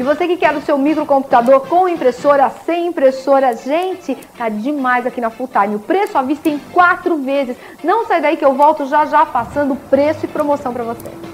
E você que quer o seu microcomputador com impressora, sem impressora, gente, tá demais aqui na Fulltime. O preço à vista em 4 vezes. Não sai daí que eu volto já já passando preço e promoção para você.